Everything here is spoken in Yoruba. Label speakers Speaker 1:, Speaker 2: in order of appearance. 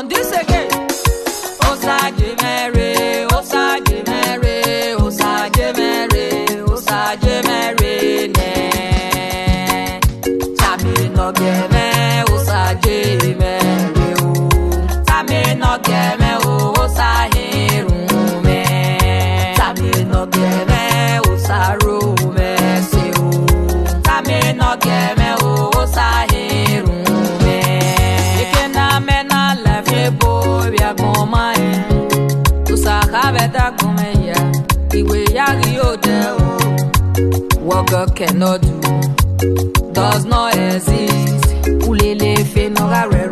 Speaker 1: On this again. Osaje mere, Osaje mere, Osaje mere, Osaje mere ne. Tami no geme, Osaje mere o. Tami no geme o, Osahe rume. Tami no geme, Osaru me se o. Tami no geme o, Osahe rume. Ikena mena lefye bo ya goma e. Usakabeta kumeya, iwe yagi ode o. What God cannot do does not exist. Ulele fe no gare.